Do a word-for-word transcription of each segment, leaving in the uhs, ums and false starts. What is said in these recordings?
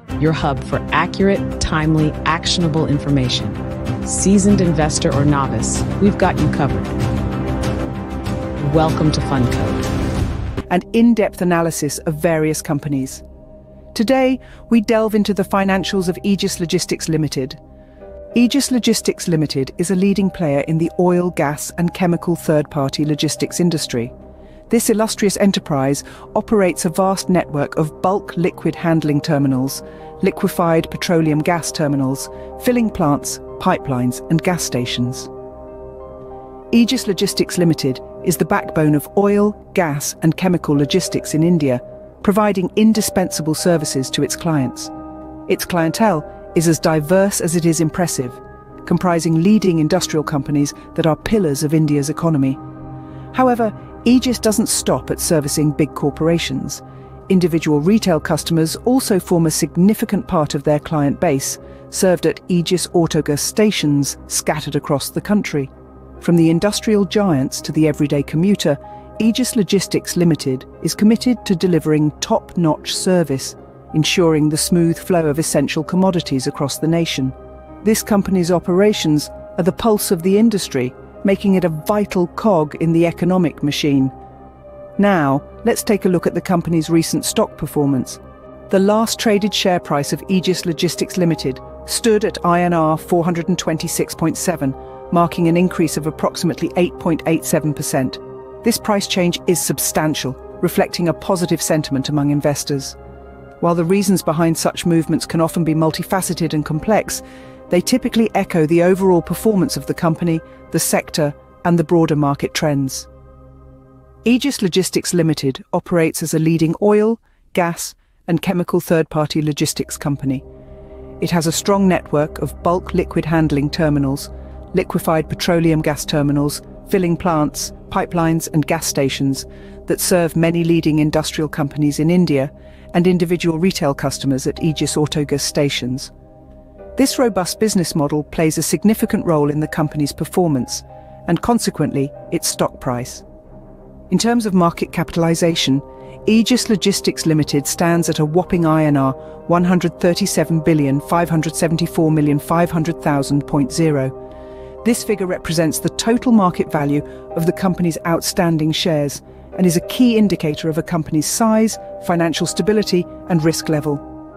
your hub for accurate, timely, actionable information. Seasoned investor or novice, we've got you covered. Welcome to FundCode, an in-depth analysis of various companies. Today, we delve into the financials of Aegis Logistics Limited. Aegis Logistics Limited is a leading player in the oil, gas and chemical third-party logistics industry. This illustrious enterprise operates a vast network of bulk liquid handling terminals, liquefied petroleum gas terminals, filling plants, pipelines and gas stations. Aegis Logistics Limited is the backbone of oil, gas and chemical logistics in India, providing indispensable services to its clients. Its clientele is as diverse as it is impressive, comprising leading industrial companies that are pillars of India's economy. However, Aegis doesn't stop at servicing big corporations. Individual retail customers also form a significant part of their client base, served at Aegis Autogas stations scattered across the country. From the industrial giants to the everyday commuter, Aegis Logistics Limited is committed to delivering top-notch service, ensuring the smooth flow of essential commodities across the nation. This company's operations are the pulse of the industry, making it a vital cog in the economic machine. Now, let's take a look at the company's recent stock performance. The last traded share price of Aegis Logistics Limited stood at I N R four hundred twenty-six point seven, marking an increase of approximately eight point eight seven percent. This price change is substantial, reflecting a positive sentiment among investors. While the reasons behind such movements can often be multifaceted and complex, they typically echo the overall performance of the company, the sector, and the broader market trends. Aegis Logistics Limited operates as a leading oil, gas, and chemical third-party logistics company. It has a strong network of bulk liquid handling terminals, liquefied petroleum gas terminals, filling plants, pipelines, and gas stations that serve many leading industrial companies in India and individual retail customers at Aegis Autogas stations. This robust business model plays a significant role in the company's performance and, consequently, its stock price. In terms of market capitalization, Aegis Logistics Limited stands at a whopping I N R one hundred thirty-seven billion five hundred seventy-four million five hundred thousand point zero. This figure represents the total market value of the company's outstanding shares and is a key indicator of a company's size, financial stability, and risk level.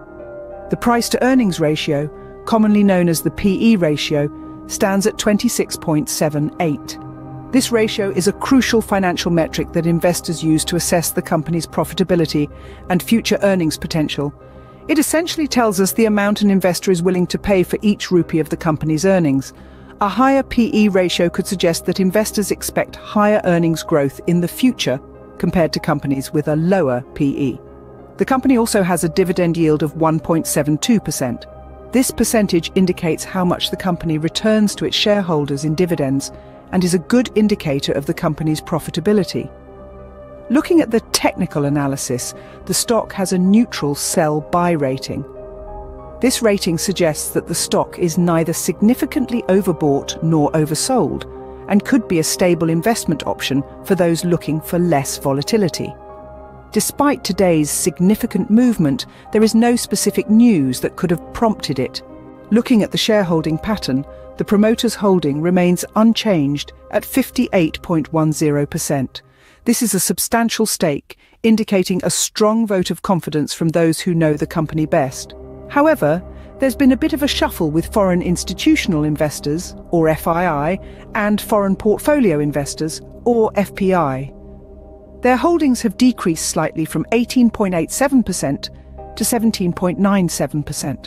The price-to-earnings ratio, commonly known as the P E ratio, stands at twenty-six point seven eight. This ratio is a crucial financial metric that investors use to assess the company's profitability and future earnings potential. It essentially tells us the amount an investor is willing to pay for each rupee of the company's earnings. A higher P E ratio could suggest that investors expect higher earnings growth in the future compared to companies with a lower P E. The company also has a dividend yield of one point seven two percent. This percentage indicates how much the company returns to its shareholders in dividends and is a good indicator of the company's profitability. Looking at the technical analysis, the stock has a neutral sell-buy rating. This rating suggests that the stock is neither significantly overbought nor oversold and could be a stable investment option for those looking for less volatility. Despite today's significant movement, there is no specific news that could have prompted it. Looking at the shareholding pattern, the promoter's holding remains unchanged at fifty-eight point one zero percent. This is a substantial stake, indicating a strong vote of confidence from those who know the company best. However, there's been a bit of a shuffle with foreign institutional investors, or F I I, and foreign portfolio investors, or F P I. Their holdings have decreased slightly from eighteen point eight seven percent to seventeen point nine seven percent.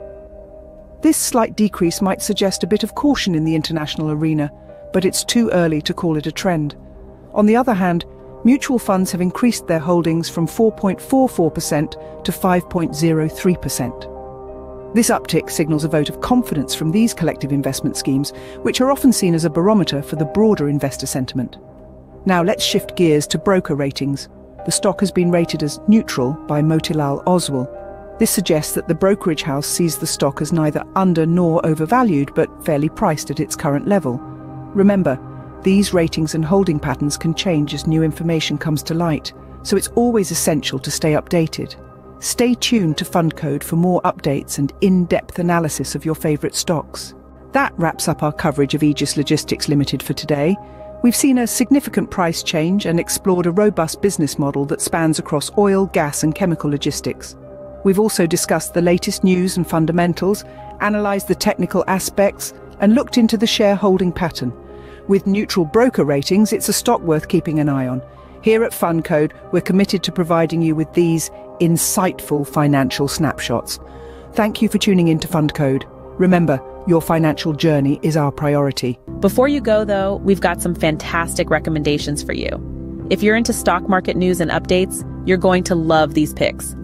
This slight decrease might suggest a bit of caution in the international arena, but it's too early to call it a trend. On the other hand, mutual funds have increased their holdings from four point four four percent to five point zero three percent. This uptick signals a vote of confidence from these collective investment schemes, which are often seen as a barometer for the broader investor sentiment. Now let's shift gears to broker ratings. The stock has been rated as neutral by Motilal Oswal. This suggests that the brokerage house sees the stock as neither under nor overvalued, but fairly priced at its current level. Remember, these ratings and holding patterns can change as new information comes to light, so it's always essential to stay updated. Stay tuned to FundCode for more updates and in-depth analysis of your favorite stocks. That wraps up our coverage of Aegis Logistics Limited for today. We've seen a significant price change and explored a robust business model that spans across oil, gas and chemical logistics. We've also discussed the latest news and fundamentals, analysed the technical aspects, and looked into the shareholding pattern. With neutral broker ratings, it's a stock worth keeping an eye on. Here at FundCode, we're committed to providing you with these insightful financial snapshots. Thank you for tuning in to FundCode. Remember, your financial journey is our priority. Before you go, though, we've got some fantastic recommendations for you. If you're into stock market news and updates, you're going to love these picks.